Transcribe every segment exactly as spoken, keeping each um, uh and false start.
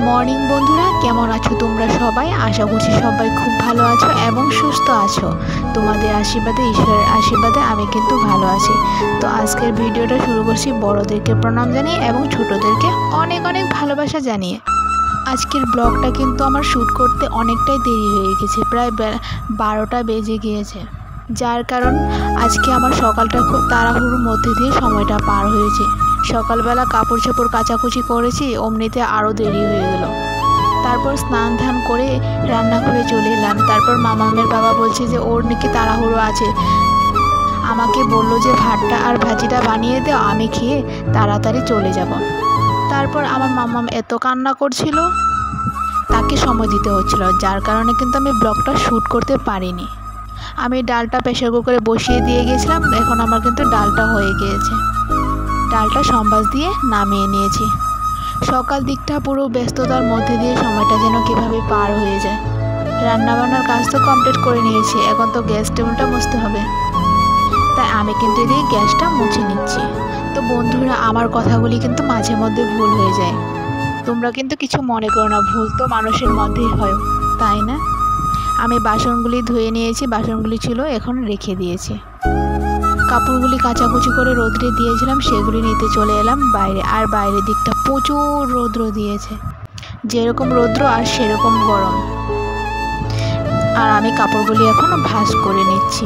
Morning বন্ধুরা, কেমন আছো তোমরা সবাই? আশা করছি সবাই খুব ভালো আছো এবং সুস্থ আছো। তোমাদের আশীর্বাদে, ঈশ্বরের আশীর্বাদে আমি কিন্তু ভালো আছি। তো আজকের ভিডিওটা শুরু করছি বড়দেরকে প্রণাম জানিয়ে এবং ছোটদেরকে অনেক অনেক ভালোবাসা জানিয়ে। আজকের ব্লগটা কিন্তু আমার শ্যুট করতে অনেকটাই দেরি হয়ে গেছে, প্রায় বারোটা বেজে গিয়েছে, যার কারণ আজকে আমার সকালটা খুব তাড়াহুড়োর মধ্যে দিয়ে সময়টা পার হয়েছে। সকালবেলা কাপড় চোপড় কাচাকুচি করেছি, অমনিতে আরও দেরি হয়ে গেল। তারপর স্নান ধান করে রান্নাঘরে চলে এলাম। তারপর মামামের বাবা বলছে যে ওর নাকি তাড়াহুড়ো আছে, আমাকে বলল যে ভাতটা আর ভাজিটা বানিয়ে দাও, আমি খেয়ে তাড়াতাড়ি চলে যাব। তারপর আমার মামাম এত কান্না করছিল, তাকে সময় দিতে হচ্ছিল, যার কারণে কিন্তু আমি ব্লগটা শ্যুট করতে পারিনি। আমি ডালটা প্রেসার কুকারে বসিয়ে দিয়ে গেছিলাম, এখন আমার কিন্তু ডালটা হয়ে গিয়েছে। ডালটা সম্বাস দিয়ে নামিয়ে নিয়েছি। সকাল দিকটা পুরো ব্যস্ততার মধ্যে দিয়ে সময়টা যেন কীভাবে পার হয়ে যায়। রান্নাবান্নার কাজ তো কমপ্লিট করে নিয়েছি, এখন তো গ্যাস টেবিলটা মুছতে হবে, তাই আমি কিন্তু এদিকে গ্যাসটা মুছে নিচ্ছি। তো বন্ধুরা, আমার কথাগুলি কিন্তু মাঝে মধ্যে ভুল হয়ে যায়, তোমরা কিন্তু কিছু মনে করো না, ভুল তো মানুষের মধ্যেই হয়, তাই না? আমি বাসনগুলি ধুয়ে নিয়েছি, বাসনগুলি ছিল এখন রেখে দিয়েছি। কাপড়গুলি কাচাকুচি করে রোদ্রে দিয়েছিলাম, সেগুলি নিতে চলে এলাম বাইরে। আর বাইরের দিকটা প্রচুর রৌদ্র দিয়েছে, যেরকম রৌদ্র আর সেরকম গরম। আর আমি কাপড়গুলি এখন ভাঁজ করে নিচ্ছি।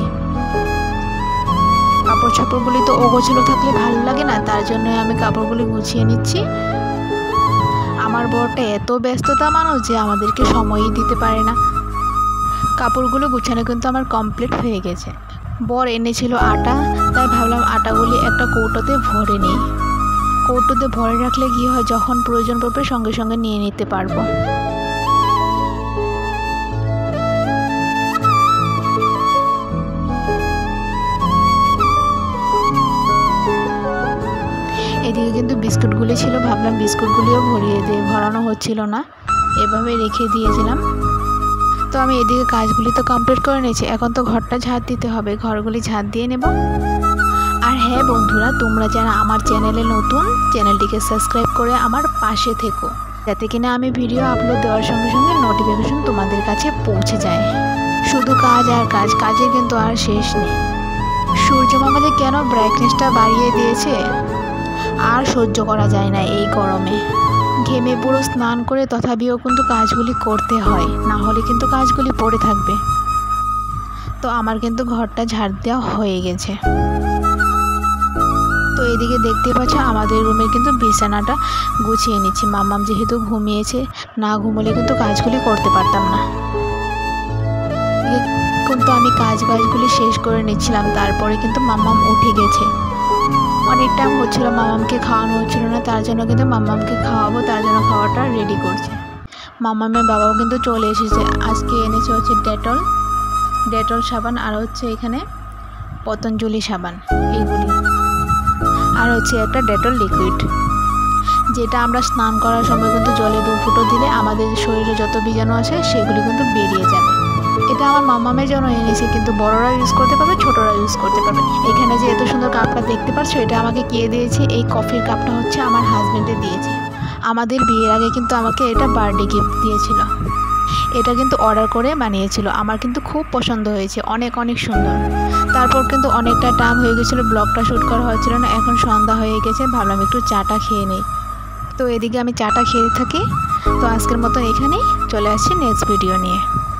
কাপড় ছাপড়গুলি তো অগোছালো থাকলে ভালো লাগে না, তার জন্য আমি কাপড়গুলি গুছিয়ে নিচ্ছি। আমার বরটা এত ব্যস্ততা মানুষ যে আমাদেরকে সময়ই দিতে পারে না। কাপড়গুলো গুছানো কিন্তু আমার কমপ্লিট হয়ে গেছে। বর এনেছিল আটা, তাই ভাবলাম আটাগুলি একটা কৌটোতে ভরে নিই। কৌটোতে ভরে রাখলে কী হয়, যখন প্রয়োজন পড়বে সঙ্গে সঙ্গে নিয়ে নিতে পারবো। এদিকে কিন্তু বিস্কুটগুলি ছিল, ভাবলাম বিস্কুটগুলিও ভরিয়ে দিয়ে ভরানো হচ্ছিল না, এভাবে রেখে দিয়েছিলাম। তো আমি এদিকে কাজগুলি তো কমপ্লিট করে নিয়েছি, এখন তো ঘরটা ঝাড় দিতে হবে, ঘরগুলি ঝাড় দিয়ে নেব। আর হ্যাঁ বন্ধুরা, তোমরা যারা আমার চ্যানেলে নতুন, চ্যানেলটিকে সাবস্ক্রাইব করে আমার পাশে থেকো, যাতে কিনা আমি ভিডিও আপলোড দেওয়ার সঙ্গে সঙ্গে নোটিফিকেশন তোমাদের কাছে পৌঁছে যায়। শুধু কাজ আর কাজ, কাজের কিন্তু আর শেষ নেই। সূর্য মামা যে কেন ব্রাইটনেসটা বাড়িয়ে দিয়েছে, আর সহ্য করা যায় না এই গরমে। ঘেমে পুরো স্নান করে তথাপিও কিন্তু কাজগুলি করতে হয়, না হলে কিন্তু কাজগুলি পড়ে থাকবে। তো আমার কিন্তু ঘরটা ঝাড় দেওয়া হয়ে গেছে। তো এদিকে দেখতে পাচ্ছ আমাদের রুমে কিন্তু বিছানাটা গুছিয়ে নিচ্ছি। মাম্মাম যেহেতু ঘুমিয়েছে, না ঘুমোলে কিন্তু কাজগুলি করতে পারতাম না। কিন্তু আমি কাজ বাজগুলি শেষ করে নিচ্ছিলাম, তারপরে কিন্তু মাম্মাম উঠে গেছে। অনেক টাইম হচ্ছিলো, মামামকে খাওয়ানো হচ্ছিল না, তার জন্য কিন্তু মাম্মামকে খাওয়াবো, তার জন্য খাওয়াটা রেডি করছে। মাম্মামের বাবাও কিন্তু চলে এসেছে। আজকে এনেছে হচ্ছে ডেটল ডেটল সাবান, আর হচ্ছে এখানে পতঞ্জলি সাবান, এইগুলি, আর হচ্ছে একটা ডেটল লিকুইড, যেটা আমরা স্নান করার সময় কিন্তু জলে দু ফুটো দিলে আমাদের শরীরে যত বীজাণু আছে সেগুলি কিন্তু বেরিয়ে যাবে। এটা আমার মামামের জন্য এনেছে, কিন্তু বড়রা ইউজ করতে পারবে, ছোটরা ইউজ করতে পারবে। এখানে যে এত সুন্দর কাপটা দেখতে পাচ্ছ, এটা আমাকে কে দিয়েছে? এই কফির কাপটা হচ্ছে আমার হাজব্যান্ডে দিয়েছে। আমাদের বিয়ের আগে কিন্তু আমাকে এটা বার্থডে গিফট দিয়েছিল। এটা কিন্তু অর্ডার করে বানিয়েছিল, আমার কিন্তু খুব পছন্দ হয়েছে, অনেক অনেক সুন্দর। তারপর কিন্তু অনেকটা টাইম হয়ে গেছিলো, ব্লগটা শ্যুট করা হচ্ছিল না। এখন সন্ধ্যা হয়ে গেছে, ভাবলাম একটু চাটা খেয়ে নিই। তো এদিকে আমি চাটা খেয়ে থাকি। তো আজকের মতো এখানেই, চলে আসছি নেক্সট ভিডিও নিয়ে।